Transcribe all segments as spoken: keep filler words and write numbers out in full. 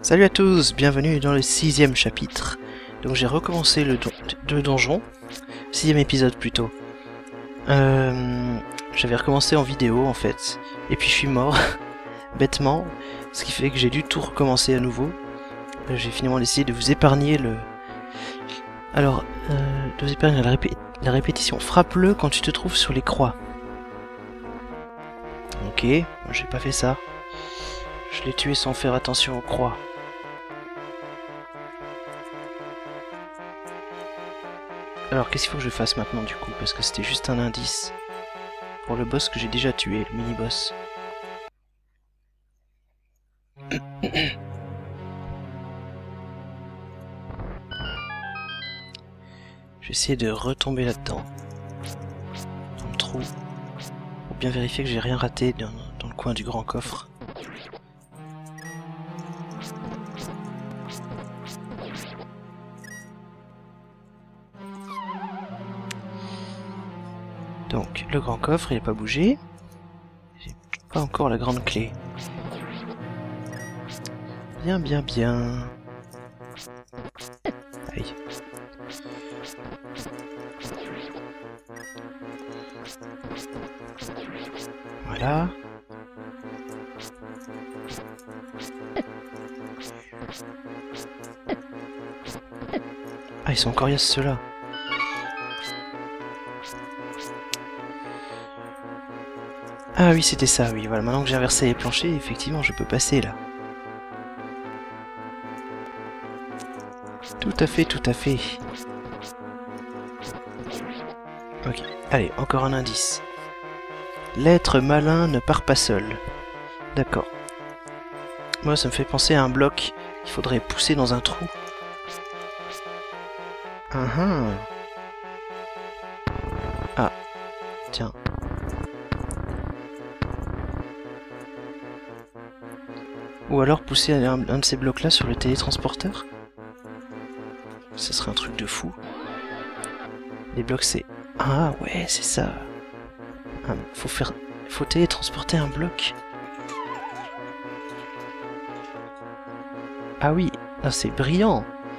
Salut à tous, bienvenue dans le sixième chapitre. Donc j'ai recommencé le, don le donjon, sixième épisode plutôt. Euh, J'avais recommencé en vidéo en fait, et puis je suis mort, bêtement, ce qui fait que j'ai dû tout recommencer à nouveau. J'ai finalement décidé de vous épargner le... Alors, euh, de vous épargner la, répé la répétition. Frappe-le quand tu te trouves sur les croix. Ok, j'ai pas fait ça. Je l'ai tué sans faire attention aux croix. Alors qu'est-ce qu'il faut que je fasse maintenant du coup? Parce que c'était juste un indice pour le boss que j'ai déjà tué, le mini-boss. Je vais essayer de retomber là-dedans, dans le trou, pour bien vérifier que j'ai rien raté dans, dans le coin du grand coffre. Donc, le grand coffre, il n'a pas bougé. J'ai pas encore la grande clé. Bien, bien, bien. Aïe. Voilà. Ah, ils sont coriaces ceux-là. Ah oui, c'était ça, oui. Voilà, maintenant que j'ai inversé les planchers, effectivement, je peux passer là. Tout à fait, tout à fait. Ok, allez, encore un indice. L'être malin ne part pas seul. D'accord. Moi, ça me fait penser à un bloc qu'il faudrait pousser dans un trou. Ah ah. Ah, tiens. Ou alors pousser un, un de ces blocs-là sur le télétransporteur. Ce serait un truc de fou. Les blocs, c'est... Ah ouais, c'est ça. Ah, faut faire... Faut télétransporter un bloc. Ah oui, ah, c'est brillant.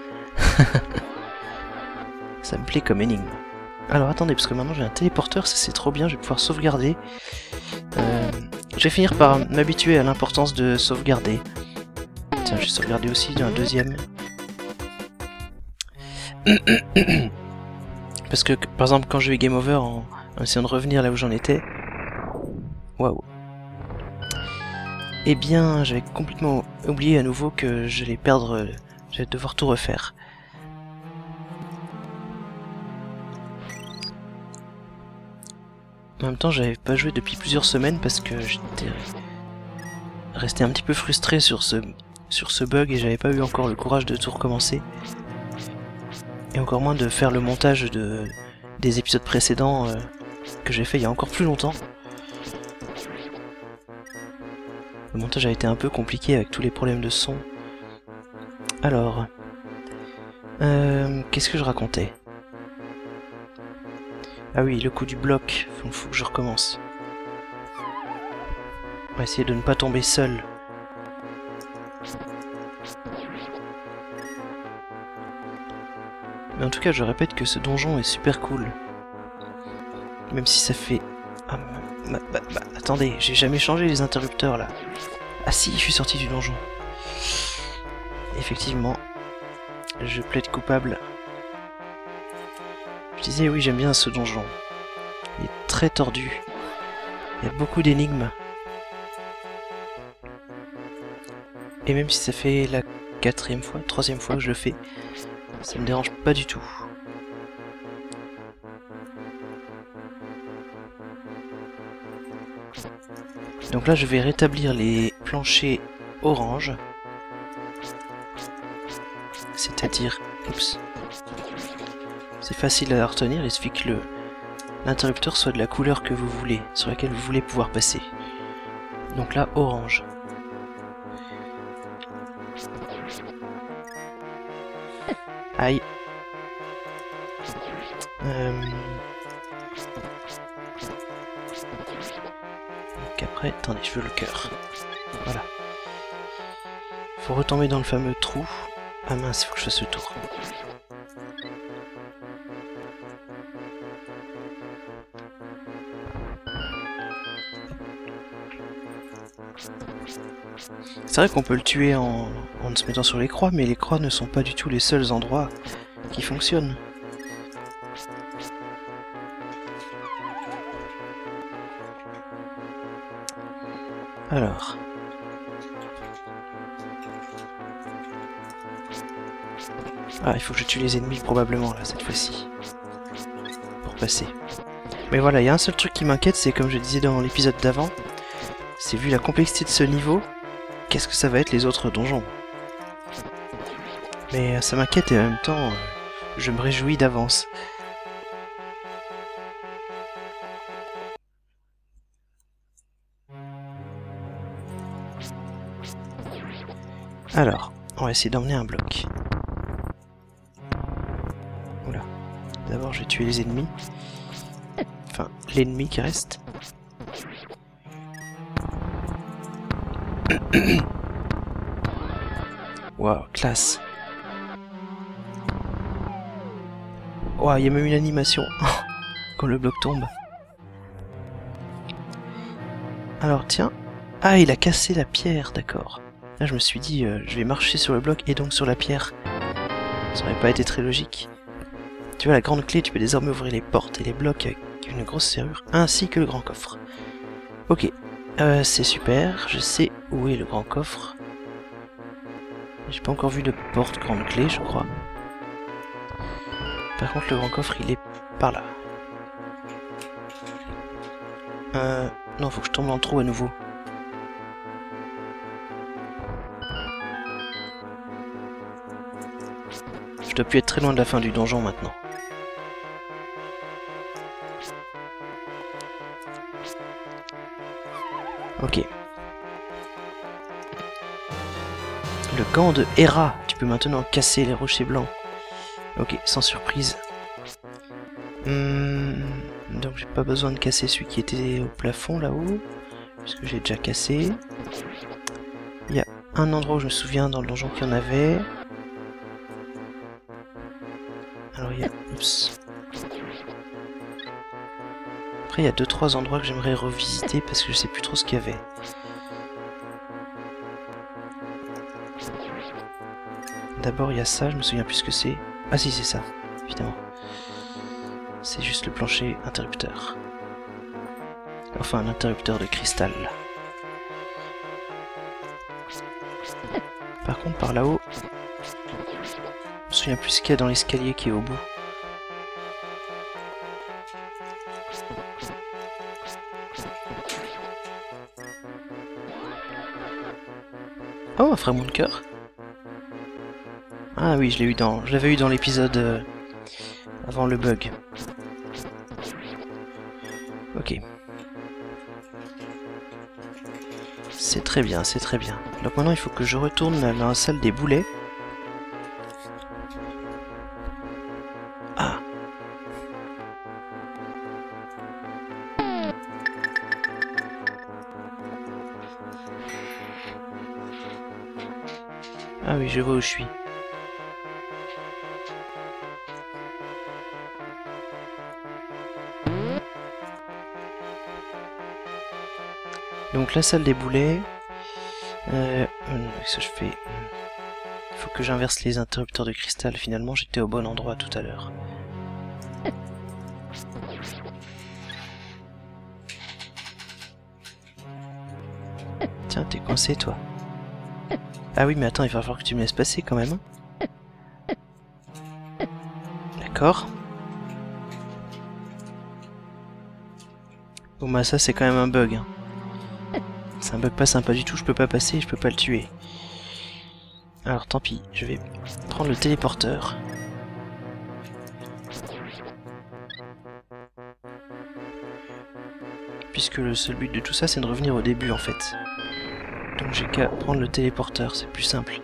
Ça me plaît comme énigme. Alors attendez, parce que maintenant j'ai un téléporteur, ça c'est trop bien, je vais pouvoir sauvegarder. Euh... Je vais finir par m'habituer à l'importance de sauvegarder. Tiens, je vais sauvegarder aussi d'un deuxième. Parce que, par exemple, quand je vais game over en, en essayant de revenir là où j'en étais... Waouh. Eh bien, j'avais complètement oublié à nouveau que j'allais perdre... J'allais devoir tout refaire. En même temps, j'avais pas joué depuis plusieurs semaines parce que j'étais resté un petit peu frustré sur ce, sur ce bug et j'avais pas eu encore le courage de tout recommencer. Et encore moins de faire le montage de, des épisodes précédents euh, que j'ai fait il y a encore plus longtemps. Le montage a été un peu compliqué avec tous les problèmes de son. Alors... Euh, qu'est-ce que je racontais ? Ah oui, le coup du bloc, faut, faut que je recommence. On va essayer de ne pas tomber seul. Mais en tout cas, je répète que ce donjon est super cool. Même si ça fait... Ah, bah, bah, bah, attendez, j'ai jamais changé les interrupteurs là. Ah si, je suis sorti du donjon. Effectivement, je plaide coupable. Je disais oui, j'aime bien ce donjon. Il est très tordu. Il y a beaucoup d'énigmes. Et même si ça fait la quatrième fois, troisième fois que je le fais, ça me dérange pas du tout. Donc là, je vais rétablir les planchers orange. C'est-à-dire... Oups. C'est facile à retenir, il suffit que l'interrupteur soit de la couleur que vous voulez, sur laquelle vous voulez pouvoir passer. Donc là, orange. Aïe. Euh... Donc après, attendez, je veux le cœur. Voilà. faut retomber dans le fameux trou. Ah mince, il faut que je fasse le tour. C'est vrai qu'on peut le tuer en, en se mettant sur les croix, mais les croix ne sont pas du tout les seuls endroits qui fonctionnent. Alors... Ah, il faut que je tue les ennemis probablement là, cette fois-ci. Pour passer. Mais voilà, il y a un seul truc qui m'inquiète, c'est comme je disais dans l'épisode d'avant, c'est vu la complexité de ce niveau, qu'est-ce que ça va être les autres donjons? Mais ça m'inquiète et en même temps, je me réjouis d'avance. Alors, on va essayer d'emmener un bloc. Oula. D'abord, je vais tuer les ennemis. Enfin, l'ennemi qui reste. Waouh, classe. Waouh, il y a même une animation quand le bloc tombe. Alors, tiens. Ah, il a cassé la pierre, d'accord. Là, je me suis dit, euh, je vais marcher sur le bloc et donc sur la pierre. Ça aurait pas été très logique. Tu vois, la grande clé, tu peux désormais ouvrir les portes et les blocs avec une grosse serrure, ainsi que le grand coffre. Ok, euh, c'est super, je sais où est le grand coffre. J'ai pas encore vu de porte grande clé, je crois. Par contre, le grand coffre, il est par là. Euh... Non, faut que je tombe dans le trou à nouveau. Je dois plus être très loin de la fin du donjon maintenant. Ok. Le gant de Hera. Tu peux maintenant casser les rochers blancs. Ok, sans surprise. Hum, donc j'ai pas besoin de casser celui qui était au plafond là-haut. Puisque j'ai déjà cassé. Il y a un endroit où je me souviens dans le donjon qu'il y en avait. Alors il y a... Oups. Après il y a deux trois endroits que j'aimerais revisiter parce que je sais plus trop ce qu'il y avait. D'abord il y a ça, je me souviens plus ce que c'est. Ah si c'est ça, évidemment. C'est juste le plancher interrupteur. Enfin un interrupteur de cristal. Par contre par là-haut, je me souviens plus ce qu'il y a dans l'escalier qui est au bout. Oh, un fragment de cœur. Ah oui, je l'ai eu dans, je l'avais eu dans l'épisode euh, avant le bug. Ok. C'est très bien, c'est très bien. Donc maintenant il faut que je retourne dans la salle des boulets. Ah. Ah oui, je vois où je suis. Donc la salle des boulets, euh, qu'est-ce que je fais? Il faut que j'inverse les interrupteurs de cristal, finalement j'étais au bon endroit tout à l'heure. Tiens, t'es coincé toi. Ah oui mais attends, il va falloir que tu me laisses passer quand même. D'accord. Bon bah ça c'est quand même un bug. Hein. C'est un bug pas sympa du tout, je peux pas passer, je peux pas le tuer. Alors tant pis, je vais prendre le téléporteur. Puisque le seul but de tout ça c'est de revenir au début en fait. Donc j'ai qu'à prendre le téléporteur, c'est plus simple.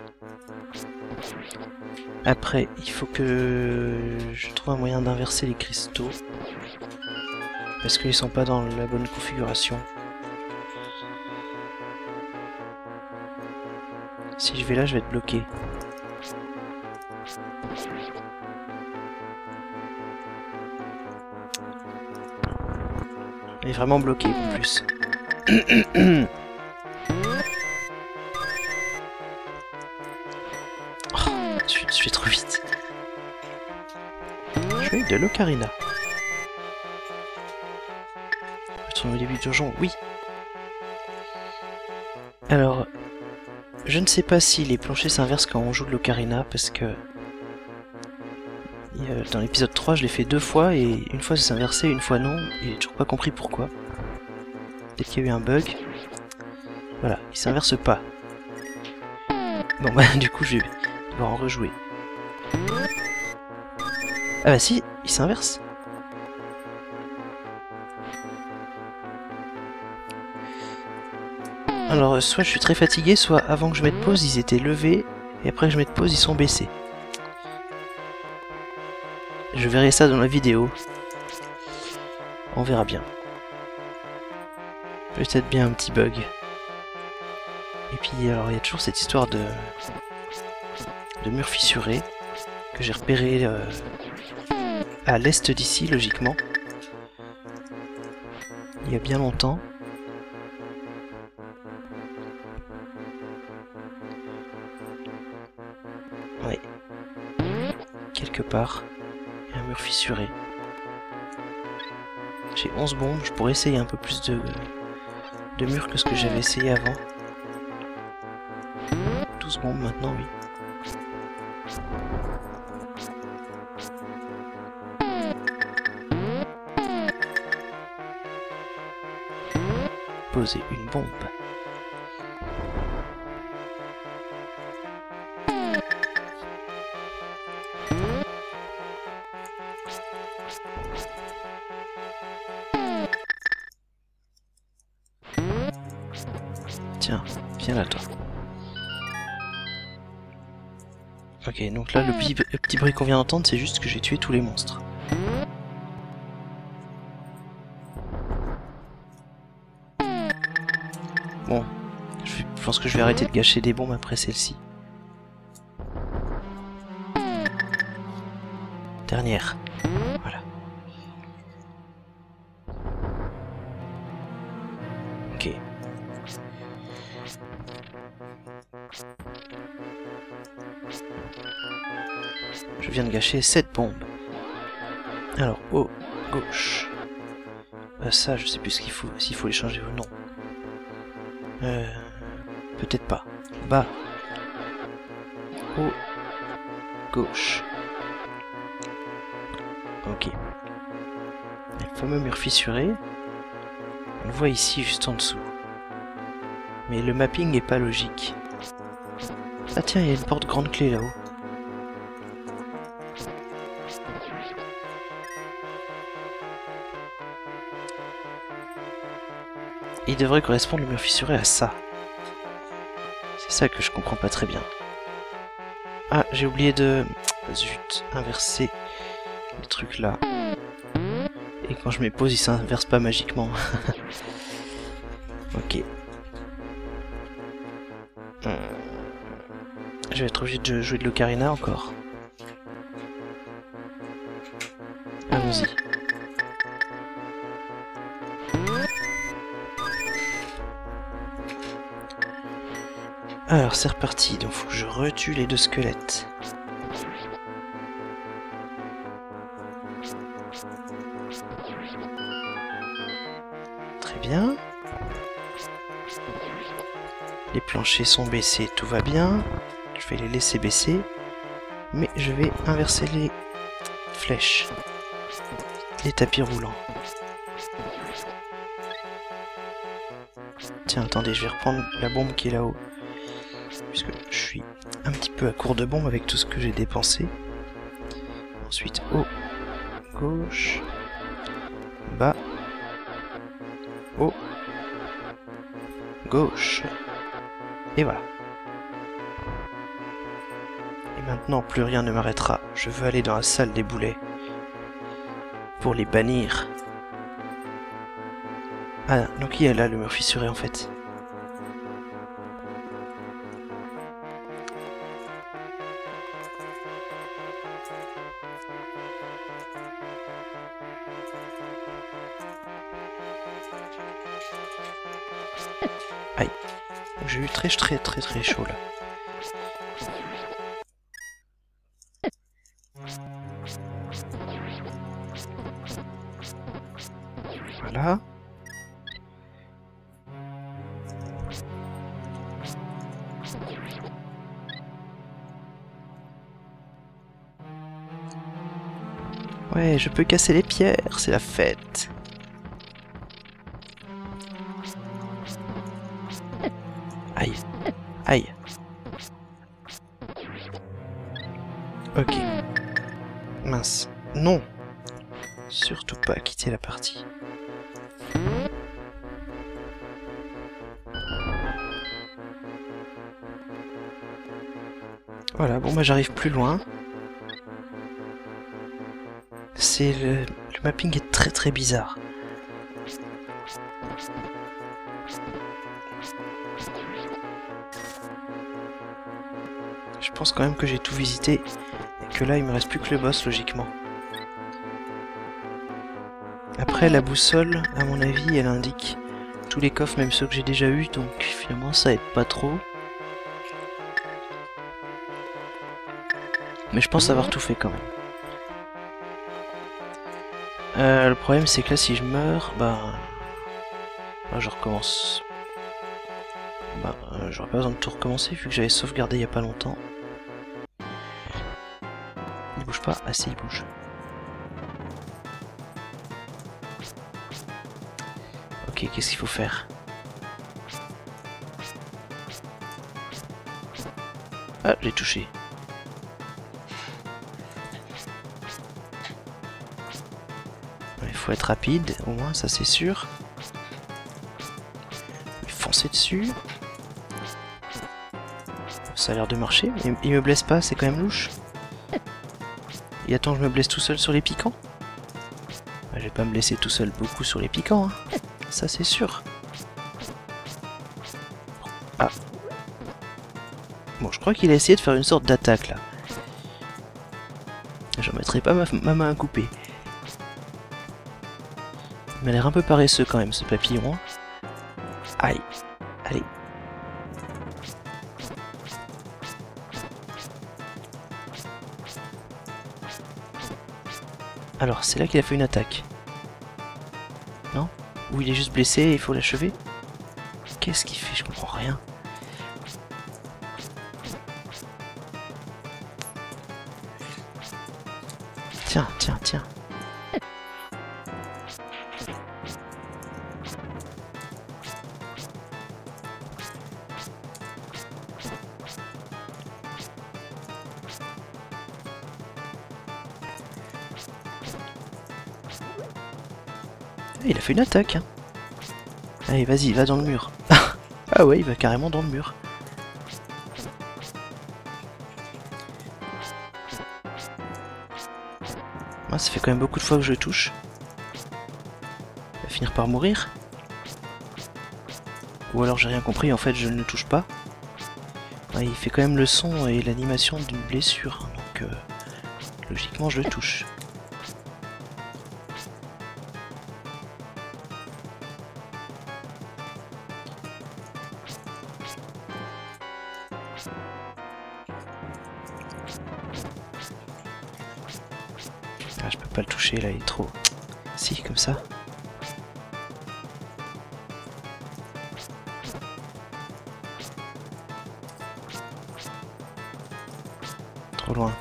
Après, il faut que je trouve un moyen d'inverser les cristaux. Parce qu'ils sont pas dans la bonne configuration. Si je vais là, je vais être bloqué. Il est vraiment bloqué en plus. Oh, je, je vais trop vite. Je vais de l'ocarina. Retourner au début du donjon, oui. Alors, je ne sais pas si les planchers s'inversent quand on joue de l'ocarina, parce que dans l'épisode trois, je l'ai fait deux fois, et une fois ça s'est inversé, une fois non, et j'ai toujours pas compris pourquoi. Peut-être qu'il y a eu un bug. Voilà, il s'inverse pas. Bon bah du coup je vais devoir en rejouer. Ah bah si, il s'inverse. Alors soit je suis très fatigué, soit avant que je mette pause ils étaient levés, et après que je mette pause ils sont baissés. Je verrai ça dans la vidéo. On verra bien. Peut-être bien un petit bug. Et puis alors il y a toujours cette histoire de de mur fissuré que j'ai repéré euh, à l'est d'ici logiquement. Il y a bien longtemps. Ouais. Quelque part. Il y a un mur fissuré. J'ai onze bombes, je pourrais essayer un peu plus de, de murs que ce que j'avais essayé avant. douze bombes maintenant, oui. Poser une bombe. Tiens, viens là toi. Ok, donc là le petit, le petit bruit qu'on vient d'entendre, c'est juste que j'ai tué tous les monstres. Bon, je pense que je vais arrêter de gâcher des bombes après celle-ci. Dernière. Voilà. Ok. Je viens de gâcher sept bombes. Alors, haut, gauche. Euh, ça, je sais plus ce qu'il faut, s'il faut les changer ou non. Euh, peut-être pas. Bas. Haut. Gauche. Ok. Le fameux mur fissuré. On le voit ici, juste en dessous. Mais le mapping n'est pas logique. Ah tiens, il y a une porte grande clé là-haut. Il devrait correspondre le mur fissuré à ça. C'est ça que je comprends pas très bien. Ah, j'ai oublié de... Zut, inverser le truc là. Et quand je mets pause, il s'inverse pas magiquement. Ok. Hum. Je vais être obligé de jouer de l'ocarina encore. Allons-y. Alors c'est reparti, donc faut que je retue les deux squelettes. Très bien. Les planchers sont baissés, tout va bien. Je vais les laisser baisser. Mais je vais inverser les flèches. Les tapis roulants. Tiens, attendez, je vais reprendre la bombe qui est là-haut. Puisque je suis un petit peu à court de bombes avec tout ce que j'ai dépensé. Ensuite, haut, gauche, bas, haut, gauche. Et voilà. Et maintenant, plus rien ne m'arrêtera. Je veux aller dans la salle des boulets. Pour les bannir. Ah, donc il y a là le mur fissuré en fait. Aïe. J'ai eu très très très très chaud là. Voilà. Ouais, je peux casser les pierres, c'est la fête. Aïe. Aïe. Ok. Mince. Non. Surtout pas quitter la partie. Voilà, bon bah j'arrive plus loin. C'est le... le mapping est très très bizarre. Je pense quand même que j'ai tout visité et que là il me reste plus que le boss logiquement. Après la boussole, à mon avis, elle indique tous les coffres, même ceux que j'ai déjà eu, donc finalement ça aide pas trop. Mais je pense avoir tout fait quand même. Euh, le problème c'est que là si je meurs, bah, bah je recommence. Bah euh, j'aurais pas besoin de tout recommencer vu que j'avais sauvegardé il y a pas longtemps. Il bouge pas? Ah si, il bouge. Ok, qu'est-ce qu'il faut faire? Ah, j'ai touché. Il faut être rapide, au moins, ça c'est sûr. Foncer dessus. Ça a l'air de marcher. Il, il me blesse pas, c'est quand même louche. Et attends, je me blesse tout seul sur les piquants? Je vais pas me blesser tout seul beaucoup sur les piquants, hein. Ça c'est sûr. Ah. Bon, je crois qu'il a essayé de faire une sorte d'attaque là. J'en mettrai pas ma, ma main à couper. Il m'a l'air un peu paresseux quand même ce papillon. Aïe. Allez. Alors, c'est là qu'il a fait une attaque. Non? Ou il est juste blessé et il faut l'achever? Qu'est-ce qu'il fait? Je comprends rien. Tiens, tiens, tiens. Il a fait une attaque. Hein. Allez, vas-y, va dans le mur. Ah ouais, il va carrément dans le mur. Ah, ça fait quand même beaucoup de fois que je le touche. Il va finir par mourir. Ou alors j'ai rien compris, en fait je ne le touche pas. Ah, il fait quand même le son et l'animation d'une blessure. Donc euh, logiquement je le touche. Ah, je peux pas le toucher là, il est trop... Si, comme ça. Trop loin.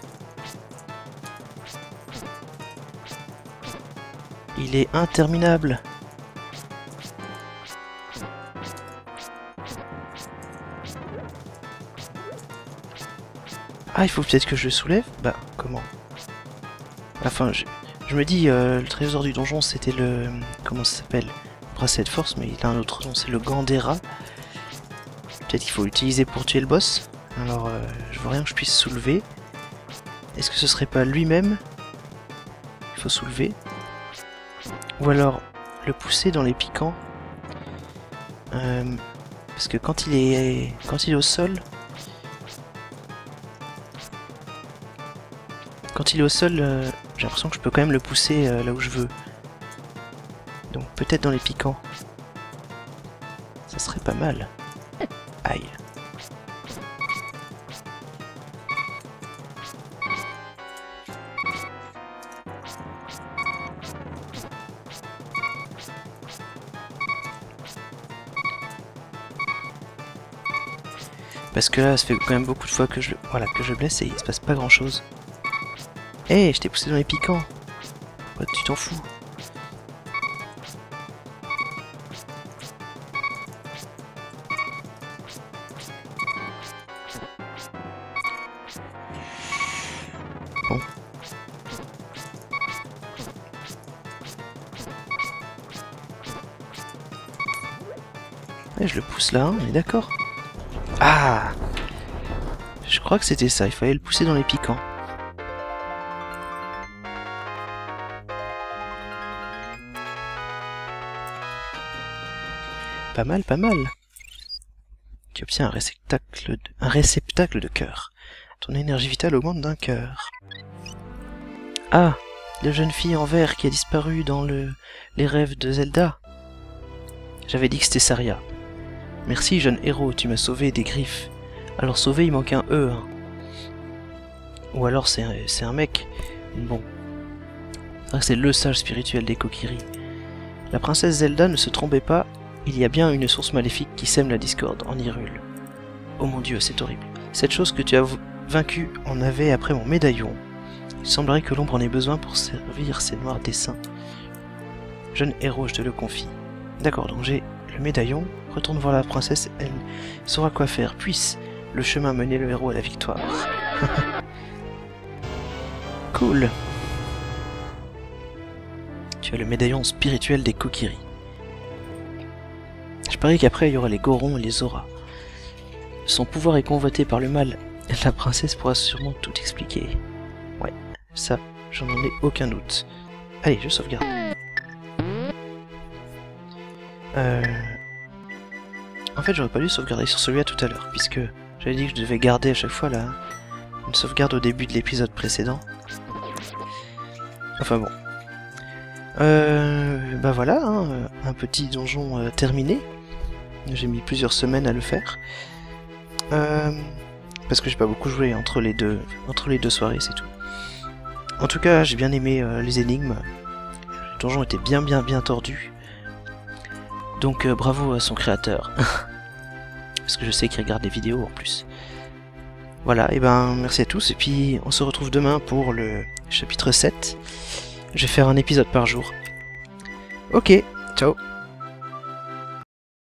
Il est interminable. Ah, il faut peut-être que je le soulève? Bah, comment? Enfin, je, je me dis, euh, le trésor du donjon, c'était le... Comment ça s'appelle? Bracelet de force, mais il a un autre nom, c'est le gant des rats. Peut-être qu'il faut l'utiliser pour tuer le boss. Alors, euh, je vois rien que je puisse soulever. Est-ce que ce serait pas lui-même? Il faut soulever. Ou alors, le pousser dans les piquants. Euh, parce que quand il est, quand il est au sol... Quand il est au sol, euh, j'ai l'impression que je peux quand même le pousser euh, là où je veux. Donc peut-être dans les piquants. Ça serait pas mal. Aïe. Parce que là, ça fait quand même beaucoup de fois que je, voilà, que je blesse et il se passe pas grand chose. Eh, hey, je t'ai poussé dans les piquants. Ouais, tu t'en fous. Bon. Ouais, je le pousse là, on est d'accord. Ah! Je crois que c'était ça, il fallait le pousser dans les piquants. Pas mal, pas mal. Tu obtiens un réceptacle de, un réceptacle de cœur. Ton énergie vitale augmente d'un cœur. Ah! La jeune fille en vert qui a disparu dans le, les rêves de Zelda. J'avais dit que c'était Saria. Merci, jeune héros, tu m'as sauvé des griffes. Alors sauver, il manque un E. Hein. Ou alors c'est un, c'est un mec. Bon. C'est vrai que c'est le sage spirituel des Kokiri. La princesse Zelda ne se trompait pas, il y a bien une source maléfique qui sème la discorde en Hyrule. Oh mon dieu, c'est horrible. Cette chose que tu as vaincue en avait après mon médaillon. Il semblerait que l'ombre en ait besoin pour servir ses noirs desseins. Jeune héros, je te le confie. D'accord, donc j'ai le médaillon. Retourne voir la princesse, elle saura quoi faire. Puisse le chemin mener le héros à la victoire. Cool. Tu as le médaillon spirituel des Kokiri. Je parie qu'après il y aura les Gorons et les Auras. Son pouvoir est convoité par le mal. La princesse pourra sûrement tout expliquer. Ouais, ça, j'en ai aucun doute. Allez, je sauvegarde. Euh... En fait, j'aurais pas dû sauvegarder sur celui-là tout à l'heure, puisque j'avais dit que je devais garder à chaque fois là une sauvegarde au début de l'épisode précédent. Enfin bon. Euh, bah voilà, hein, un petit donjon euh, terminé. J'ai mis plusieurs semaines à le faire. Euh, parce que j'ai pas beaucoup joué entre les deux, entre les deux soirées, c'est tout. En tout cas, j'ai bien aimé euh, les énigmes. Le donjon était bien bien bien tordu. Donc euh, bravo à son créateur. Parce que je sais qu'il regarde des vidéos en plus. Voilà, et ben merci à tous, et puis on se retrouve demain pour le chapitre sept. Je vais faire un épisode par jour. Ok, ciao.